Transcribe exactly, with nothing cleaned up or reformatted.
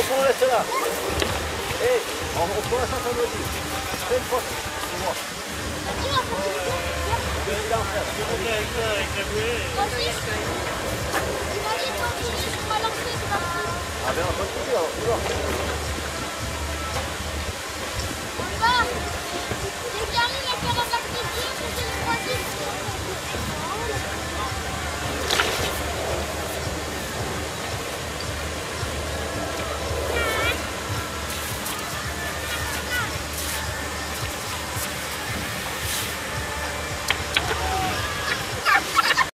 on laisse là. Et on reprend la chanson de vie. Fais une faute. C'est moi. Je vais en faire. Je vais avec ça, avec la bouée. Ah ben on continue alors, tu vois.